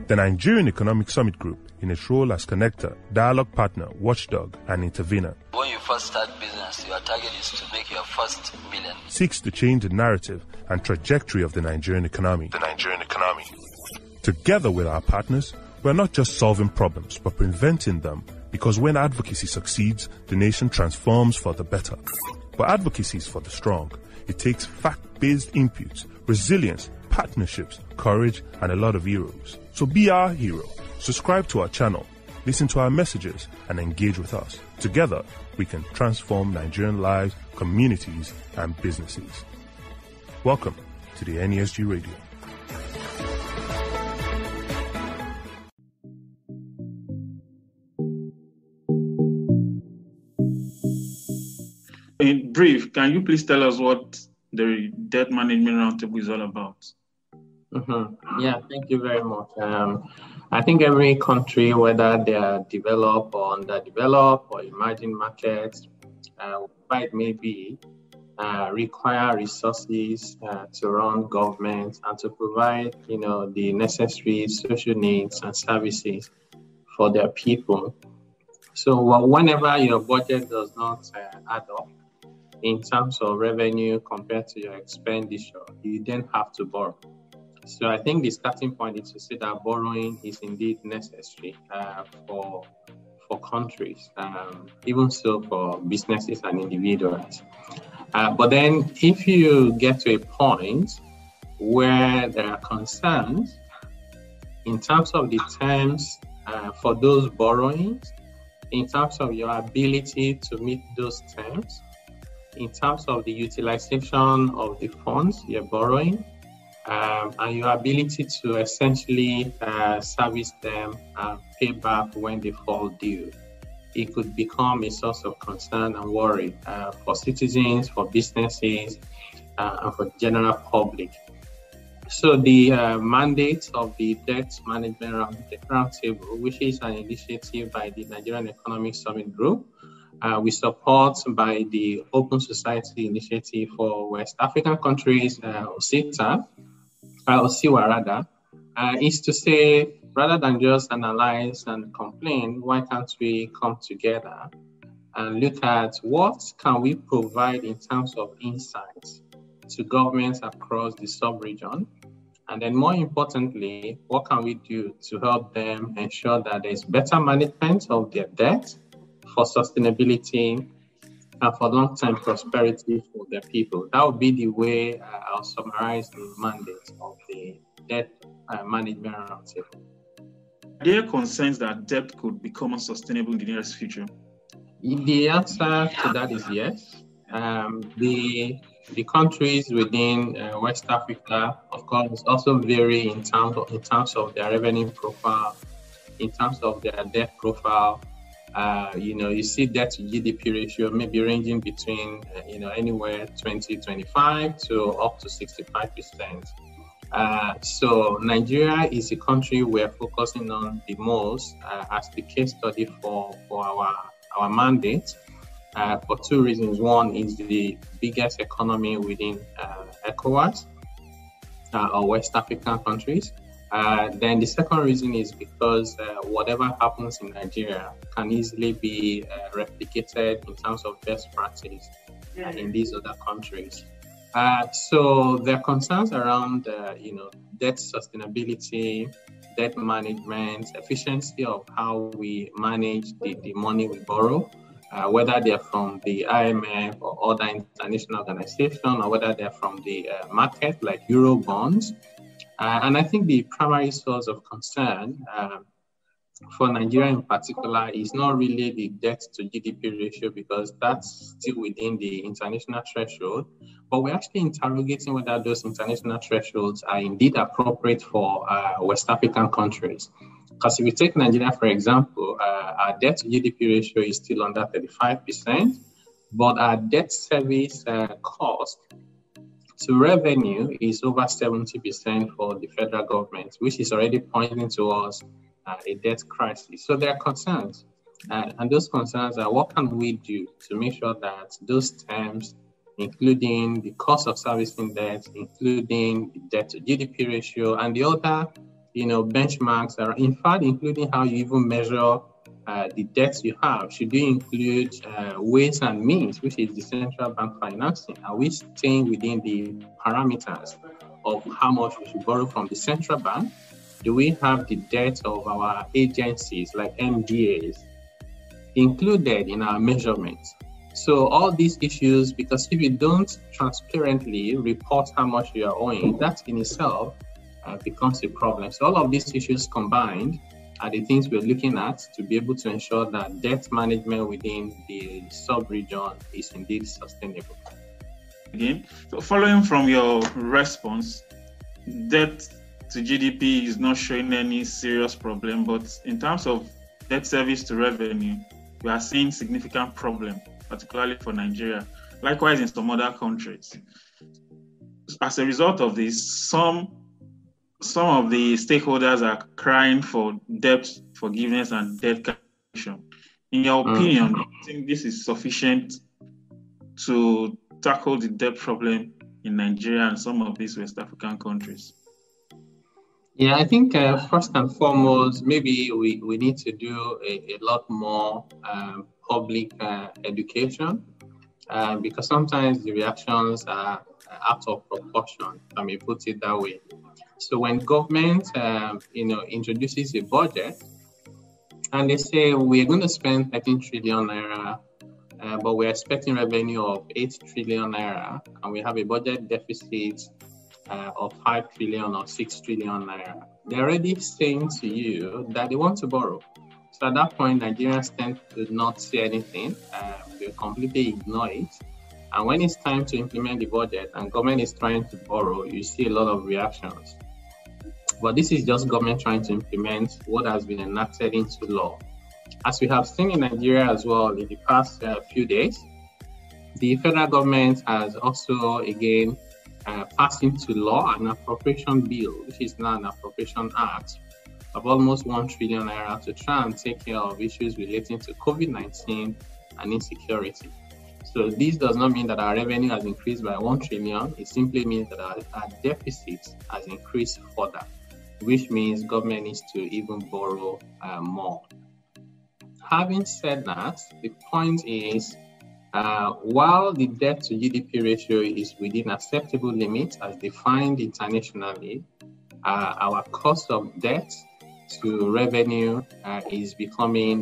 The Nigerian Economic Summit Group, in its role as connector, dialogue partner, watchdog, and intervener, when you first start business, your target is to make your first million. Seeks to change the narrative and trajectory of the Nigerian economy. Together with our partners, we're not just solving problems, but preventing them, because when advocacy succeeds, the nation transforms for the better. But advocacy is for the strong. It takes fact-based inputs, resilience, partnerships, courage, and a lot of heroes. So be our hero. Subscribe to our channel, listen to our messages, and engage with us. Together, we can transform Nigerian lives, communities, and businesses. Welcome to the NESG Radio. In brief, can you please tell us what the Debt Management Roundtable is all about? Yeah, thank you very much. I think every country, whether they are developed or underdeveloped or emerging markets, whatever it may be, require resources to run government and to provide, the necessary social needs and services for their people. So whenever your budget does not add up in terms of revenue compared to your expenditure, you then have to borrow. So I think the starting point is to say that borrowing is indeed necessary for countries, even so for businesses and individuals. But then if you get to a point where there are concerns in terms of the terms for those borrowings, in terms of your ability to meet those terms, in terms of the utilization of the funds you're borrowing, and your ability to essentially service them and pay back when they fall due, it could become a source of concern and worry for citizens, for businesses, and for the general public. So the mandate of the Debt Management Roundtable, which is an initiative by the Nigerian Economic Summit Group, we support by the Open Society Initiative for West African Countries, OSIWA, is to say, rather than just analyze and complain, why can't we come together and look at what can we provide in terms of insights to governments across the sub-region, and then more importantly, what can we do to help them ensure that there's better management of their debt for sustainability and for long-term prosperity for their people. That would be the way I'll summarize the mandate of the Debt Management Roundtable. Are there concerns that debt could become unsustainable in the nearest future? The answer to that is yes. The countries within West Africa, of course, also vary in terms of their revenue profile, in terms of their debt profile. You see debt to GDP ratio maybe ranging between, anywhere 20-25 to up to 65%. So Nigeria is a country we're focusing on the most as the case study for our mandate for two reasons. One is the biggest economy within Ecowas or West African countries. Then the second reason is because whatever happens in Nigeria can easily be replicated in terms of best practice in these other countries. So there are concerns around, debt sustainability, debt management, efficiency of how we manage the money we borrow, whether they're from the IMF or other international organizations, or whether they're from the market like Euro bonds. And I think the primary source of concern for Nigeria in particular is not really the debt to GDP ratio, because that's still within the international threshold, but we're actually interrogating whether those international thresholds are indeed appropriate for West African countries. Because if you take Nigeria, for example, our debt to GDP ratio is still under 35%, but our debt service cost to revenue is over 70% for the federal government, which is already pointing towards a debt crisis. So there are concerns, and those concerns are what can we do to make sure that those terms, including the cost of servicing debt, including the debt to GDP ratio, and the other benchmarks are, in fact, including how you even measure the debts you have. Should you include ways and means, which is the central bank financing? Are we staying within the parameters of how much we should borrow from the central bank? Do we have the debt of our agencies like MDAs included in our measurements? So all these issues, because if you don't transparently report how much you are owing, that in itself becomes a problem. So all of these issues combined are the things we're looking at to be able to ensure that debt management within the sub-region is indeed sustainable. Again, so following from your response, debt to GDP is not showing any serious problem, but in terms of debt service to revenue, we are seeing significant problem, particularly for Nigeria, likewise in some other countries. As a result of this, some of the stakeholders are crying for debt forgiveness and debt cancellation. In your opinion, do you think this is sufficient to tackle the debt problem in Nigeria and some of these West African countries? Yeah, I think first and foremost, maybe we need to do a lot more public education because sometimes the reactions are out of proportion, I may put it that way. So when government, introduces a budget and they say we're going to spend 13 trillion naira, but we're expecting revenue of 8 trillion naira, and we have a budget deficit of 5 trillion or 6 trillion naira, they're already saying to you that they want to borrow. So at that point, Nigerians tend to not say anything. They completely ignore it. And when it's time to implement the budget and government is trying to borrow, you see a lot of reactions. But this is just government trying to implement what has been enacted into law. As we have seen in Nigeria as well in the past few days, the federal government has also again passed into law an appropriation bill, which is now an appropriation act of almost 1 trillion naira to try and take care of issues relating to COVID-19 and insecurity. So this does not mean that our revenue has increased by 1 trillion. It simply means that our deficit has increased further, which means government needs to even borrow more. Having said that, the point is, while the debt to GDP ratio is within acceptable limits as defined internationally, our cost of debt to revenue is becoming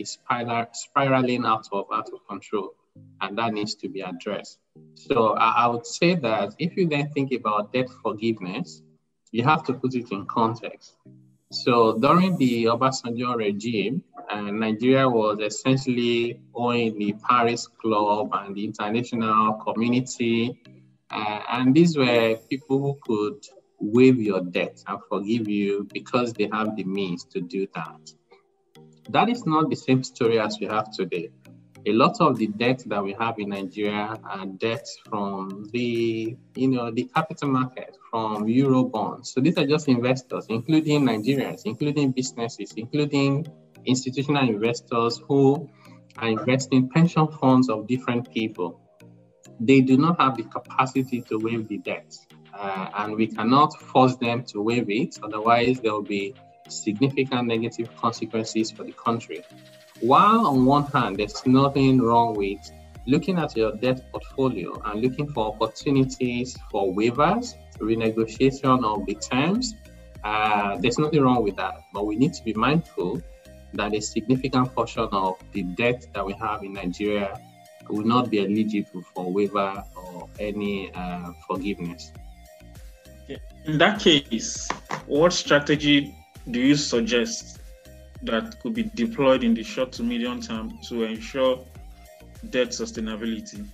spiraling out of control, and that needs to be addressed. So I would say that if you then think about debt forgiveness, you have to put it in context. So during the Obasanjo regime, Nigeria was essentially owing the Paris Club and the international community. And these were people who could waive your debt and forgive you because they have the means to do that. That is not the same story as we have today. A lot of the debt that we have in Nigeria are debts from the capital market, from Euro bonds. So these are just investors, including Nigerians, including businesses, including institutional investors who are investing pension funds of different people. They do not have the capacity to waive the debt, and we cannot force them to waive it. Otherwise, there will be significant negative consequences for the country. While on one hand, there's nothing wrong with looking at your debt portfolio and looking for opportunities for waivers, renegotiation of the terms, there's nothing wrong with that. But we need to be mindful that a significant portion of the debt that we have in Nigeria will not be eligible for waiver or any forgiveness. In that case, what strategy do you suggest that could be deployed in the short to medium term to ensure debt sustainability?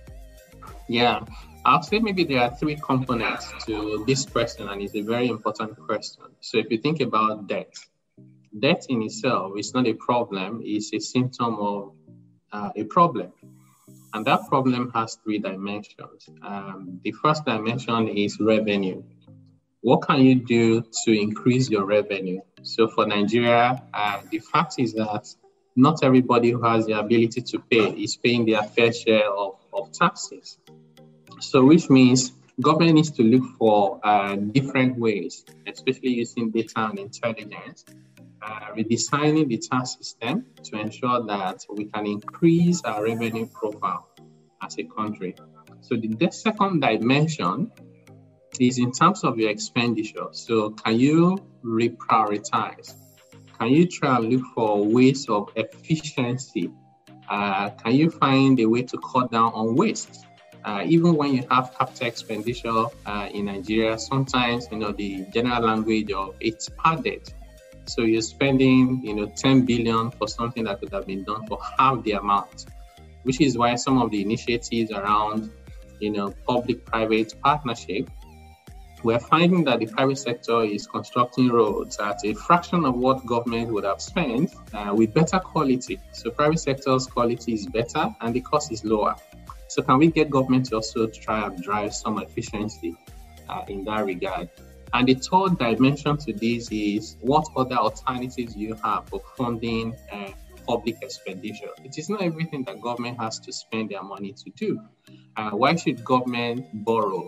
Yeah, I'll say maybe there are three components to this question, and it's a very important question. So if you think about debt in itself is not a problem, it's a symptom of a problem. And that problem has three dimensions. The first dimension is revenue. What can you do to increase your revenue? So for Nigeria, the fact is that not everybody who has the ability to pay is paying their fair share of taxes. So which means government needs to look for different ways, especially using data and intelligence, redesigning the tax system to ensure that we can increase our revenue profile as a country. So the second dimension is in terms of your expenditure. So can you reprioritize? Can you try and look for ways of efficiency? Can you find a way to cut down on waste? Even when you have capital expenditure in Nigeria, sometimes, the general language of it's padded. So you're spending, 10 billion for something that could have been done for half the amount, which is why some of the initiatives around, public-private partnership, we're finding that the private sector is constructing roads at a fraction of what government would have spent with better quality. So private sector's quality is better and the cost is lower. So can we get government to also try and drive some efficiency in that regard? And the third dimension to this is what other alternatives you have for funding public expenditure. It is not everything that government has to spend their money to do. Why should government borrow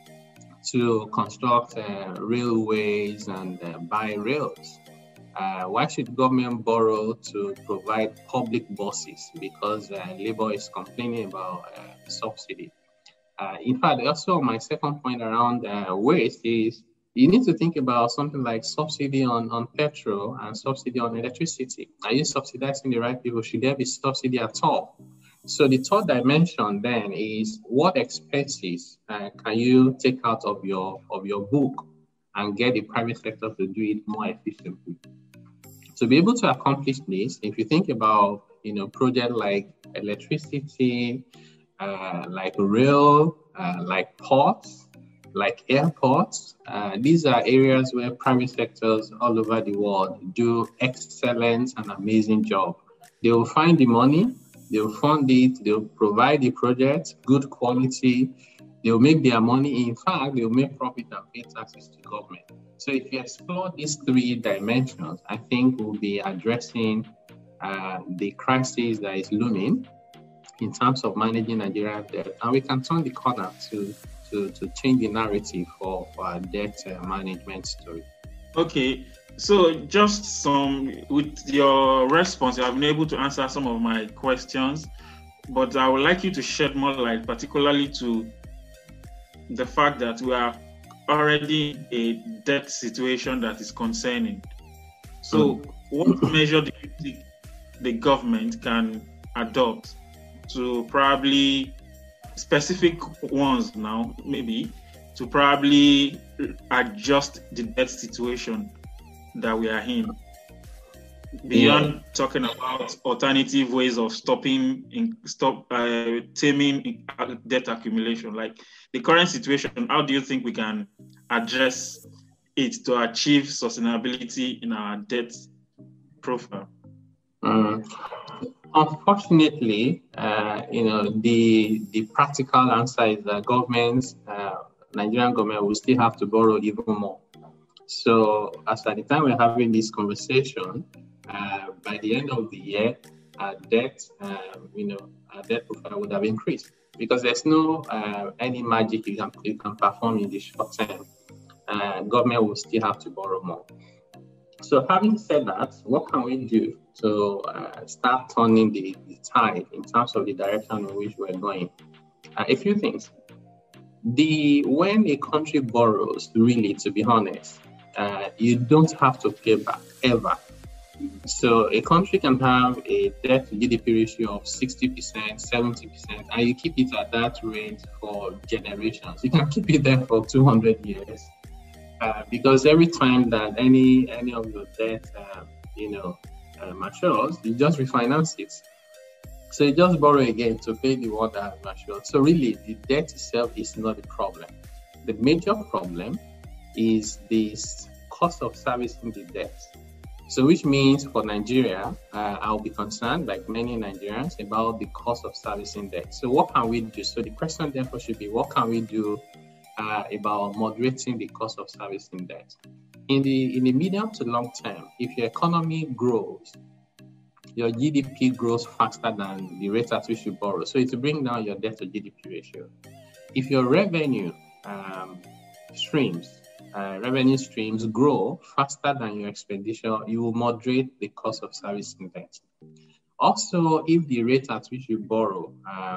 to construct railways and buy rails? Why should government borrow to provide public buses? Because Labour is complaining about subsidy. In fact, also my second point around waste is you need to think about something like subsidy on petrol and subsidy on electricity. Are you subsidizing the right people? Should there be subsidy at all? So the third dimension then is what expenses can you take out of your book and get the private sector to do it more efficiently? To be able to accomplish this, if you think about projects like electricity, like rail, like ports, like airports, these are areas where private sectors all over the world do excellent and amazing job. They will find the money, they'll fund it, they'll provide the project, good quality, they'll make their money. In fact, they'll make profit and pay taxes to government. So if you explore these three dimensions, I think we'll be addressing the crisis that is looming in terms of managing Nigerian debt, and we can turn the corner to change the narrative for our debt management story. Okay, so just with your response, you have been able to answer some of my questions, but I would like you to shed more light, particularly to the fact that we are already in a debt situation that is concerning. So what measure do you think the government can adopt to probably specific ones now, maybe, to probably adjust the debt situation that we are in, beyond talking about alternative ways of taming debt accumulation? Like the current situation, how do you think we can address it to achieve sustainability in our debt profile? Unfortunately, the practical answer is that Nigerian government will still have to borrow even more. So as at the time we're having this conversation, by the end of the year, our debt profile would have increased because there's no any magic you can perform in the short term. Government will still have to borrow more. So having said that, what can we do to start turning the tide in terms of the direction in which we're going? A few things. When a country borrows, really, to be honest, you don't have to pay back ever. So a country can have a debt to GDP ratio of 60%, 70%, and you keep it at that rate for generations. You can keep it there for 200 years. Because every time that any of your debt, matures, you just refinance it. So you just borrow again to pay the one that has matured. So really, the debt itself is not the problem. The major problem is this cost of servicing the debt. So which means for Nigeria, I'll be concerned, like many Nigerians, about the cost of servicing debt. So what can we do? So the question therefore should be, what can we do about moderating the cost of servicing debt? In the medium to long term, if your economy grows, your GDP grows faster than the rate at which you borrow. So it will bring down your debt to GDP ratio. If your revenue revenue streams grow faster than your expenditure, you will moderate the cost of servicing debt. Also, if the rate at which you borrow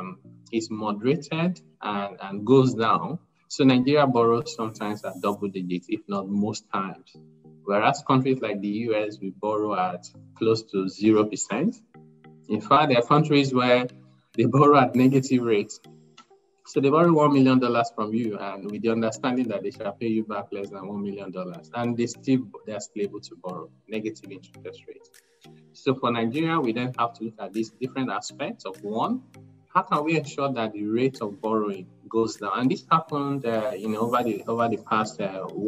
is moderated and goes down, so Nigeria borrows sometimes at double digits, if not most times. Whereas countries like the US, we borrow at close to 0%. In fact, there are countries where they borrow at negative rates. So they borrow $1 million from you, and with the understanding that they shall pay you back less than $1 million, and they're still able to borrow negative interest rates. So for Nigeria, we then have to look at these different aspects of one, how can we ensure that the rate of borrowing goes down? And this happened, over the past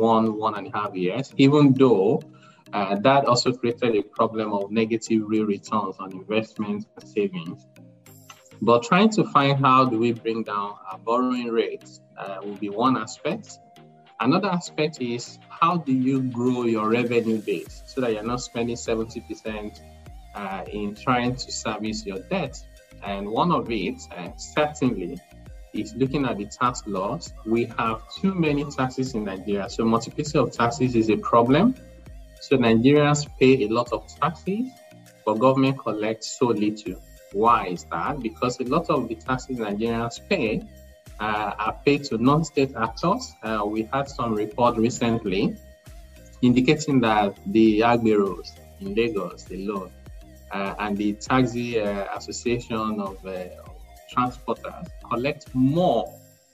1.5 years, even though that also created a problem of negative real returns on investments and savings. But trying to find how do we bring down our borrowing rates will be one aspect. Another aspect is how do you grow your revenue base so that you're not spending 70% in trying to service your debt. And one of it, certainly, is looking at the tax laws. We have too many taxes in Nigeria. So multiplicity of taxes is a problem. So Nigerians pay a lot of taxes, but government collects so little. Why is that? Because a lot of the taxes Nigerians pay are paid to non-state actors. We had some report recently indicating that the agberos in Lagos alone and the Taxi Association of Transporters collect more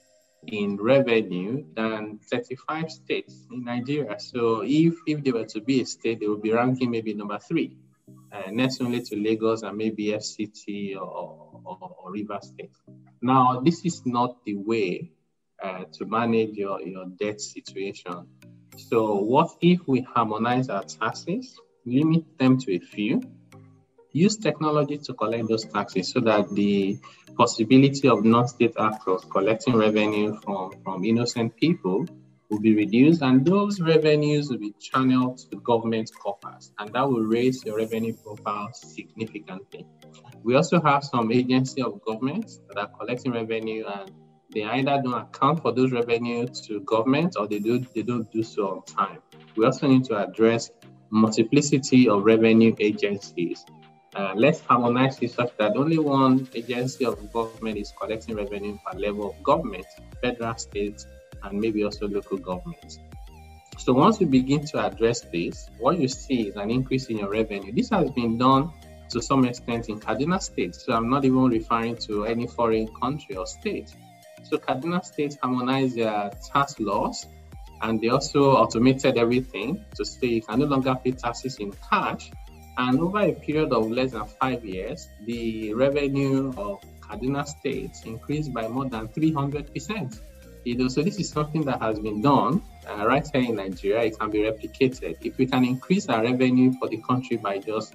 in revenue than 35 states in Nigeria. So if they were to be a state, they would be ranking maybe number 3. Next only to Lagos and maybe FCT or River State. Now, this is not the way to manage your debt situation. So what if we harmonize our taxes, limit them to a few, use technology to collect those taxes so that the possibility of non-state actors collecting revenue from innocent people will be reduced, and those revenues will be channeled to government coffers, and that will raise your revenue profile significantly. We also have some agency of government that are collecting revenue, and they either don't account for those revenue to government or they don't do so on time. We also need to address multiplicity of revenue agencies. Let's harmonize it such that only one agency of government is collecting revenue per level of government, federal, state, and maybe also local governments. So once you begin to address this, what you see is an increase in your revenue. This has been done to some extent in Kaduna State. So I'm not even referring to any foreign country or state. So Kaduna State harmonized their tax laws, and they also automated everything to say you can no longer pay taxes in cash. And over a period of less than 5 years, the revenue of Kaduna State increased by more than 300%. So this is something that has been done right here in Nigeria. It can be replicated. If we can increase our revenue for the country by just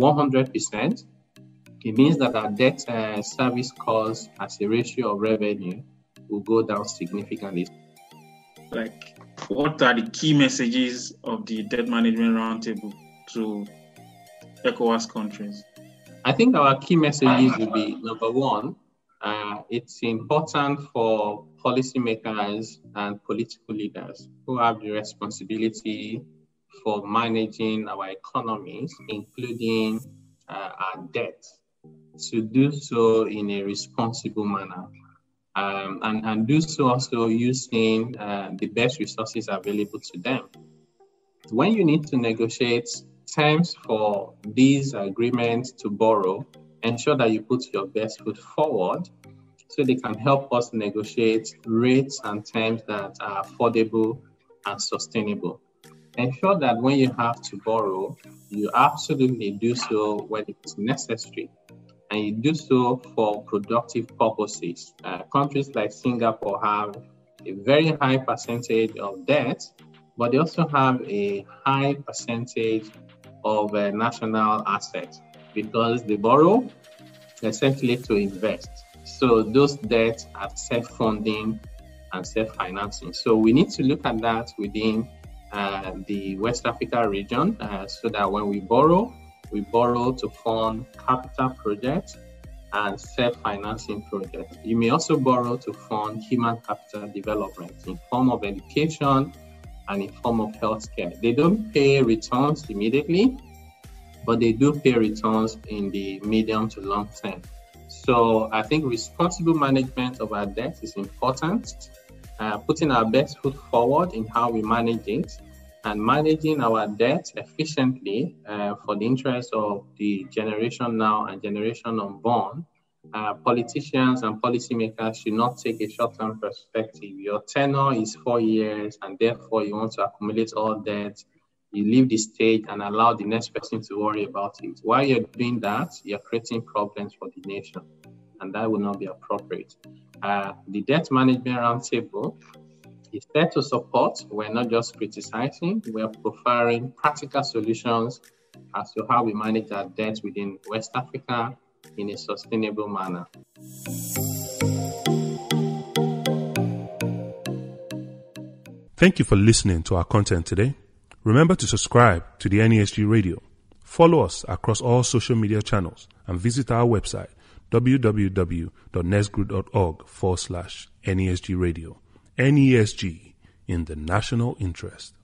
100%, it means that our debt service costs as a ratio of revenue will go down significantly. Like, what are the key messages of the debt management roundtable to Ecowas countries? I think our key messages will be, number one, it's important for policymakers and political leaders who have the responsibility for managing our economies, including our debt, to do so in a responsible manner, and do so also using the best resources available to them. When you need to negotiate terms for these agreements to borrow, ensure that you put your best foot forward so they can help us negotiate rates and terms that are affordable and sustainable. Ensure that when you have to borrow, you absolutely do so when it's necessary, and you do so for productive purposes. Countries like Singapore have a very high percentage of debt, but they also have a high percentage of national assets because they borrow essentially to invest. So those debts are self-funding and self-financing. So we need to look at that within the West Africa region so that when we borrow to fund capital projects and self-financing projects. You may also borrow to fund human capital development in form of education and in form of healthcare. They don't pay returns immediately, but they do pay returns in the medium to long term. So I think responsible management of our debt is important, putting our best foot forward in how we manage it, and managing our debt efficiently for the interest of the generation now and generation unborn. Politicians and policymakers should not take a short-term perspective. Your tenure is 4 years, and therefore you want to accumulate all debt. You leave the stage and allow the next person to worry about it. While you're doing that, you're creating problems for the nation, and that will not be appropriate. The Debt Management Roundtable is there to support. We're not just criticizing, we're providing practical solutions as to how we manage our debt within West Africa in a sustainable manner. Thank you for listening to our content today. Remember to subscribe to the NESG Radio. Follow us across all social media channels and visit our website www.nesgru.org/NESG Radio. NESG, in the national interest.